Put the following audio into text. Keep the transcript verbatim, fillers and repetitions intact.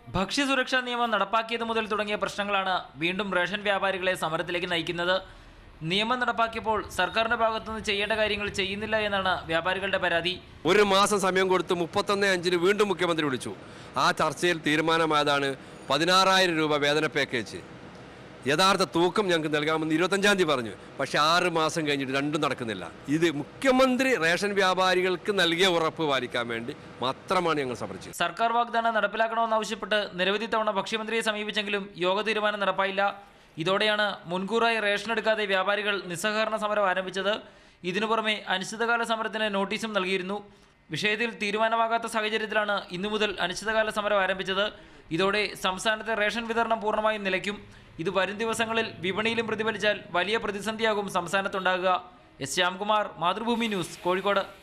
ഭക്ഷ്യസുരക്ഷാ നിയമം നടപ്പാക്കിയത് മുതൽ തുടങ്ങിയ പ്രശ്നങ്ങളാണ് വീണ്ടും റേഷൻ വ്യാപാരികളെ സമരത്തിലേക്ക് നയിക്കുന്നത്. നിയമം നടപ്പാക്കിയപ്പോൾ സർക്കാരിന്റെ ഭാഗത്തുനിന്ന് ചെയ്യേണ്ട കാര്യങ്ങൾ ചെയ്യുന്നില്ല എന്നാണ് വ്യാപാരികളുടെ പരാതി. ഒരു മാസം സമയം കൊടുത്ത് മുപ്പത്തൊന്ന് അഞ്ചിന് വീണ്ടും മുഖ്യമന്ത്രി വിളിച്ചു. ആ ചർച്ചയിൽ തീരുമാനമായതാണ് പതിനാറായിരം രൂപ വേതന പാക്കേജ്. യഥാർത്ഥ തൂക്കം ഞങ്ങൾക്ക് നൽകാമെന്ന് ഇരുപത്തഞ്ചാം തീയതി പറഞ്ഞു. പക്ഷേ ആറ് മാസം കഴിഞ്ഞിട്ട് രണ്ടും നടക്കുന്നില്ല. ഇത് മുഖ്യമന്ത്രി റേഷൻ വ്യാപാരികൾക്ക് നൽകിയ ഉറപ്പ് പാലിക്കാൻ വേണ്ടി മാത്രമാണ് ഞങ്ങൾ സമർപ്പിച്ചത്. സർക്കാർ വാഗ്ദാനം നടപ്പിലാക്കണമെന്നാവശ്യപ്പെട്ട് നിരവധി തവണ ഭക്ഷ്യമന്ത്രിയെ സമീപിച്ചെങ്കിലും യോഗ തീരുമാനം നടപ്പായില്ല. ഇതോടെയാണ് മുൻകൂറായി റേഷൻ എടുക്കാതെ വ്യാപാരികൾ നിസ്സഹകരണ സമരം ആരംഭിച്ചത്. ഇതിനു പുറമെ അനിശ്ചിതകാല സമരത്തിന് നോട്ടീസും നൽകിയിരുന്നു. വിഷയത്തിൽ തീരുമാനമാകാത്ത സാഹചര്യത്തിലാണ് ഇന്നു മുതൽ അനിശ്ചിതകാല സമരം ആരംഭിച്ചത്. ഇതോടെ സംസ്ഥാനത്തെ റേഷൻ വിതരണം പൂർണ്ണമായും നിലയ്ക്കും. ഇത് വരും ദിവസങ്ങളിൽ വിപണിയിലും പ്രതിഫലിച്ചാൽ വലിയ പ്രതിസന്ധിയാകും സംസ്ഥാനത്തുണ്ടാകുക. S Shyamkumar, Mathrubhumi news, Kozhikode.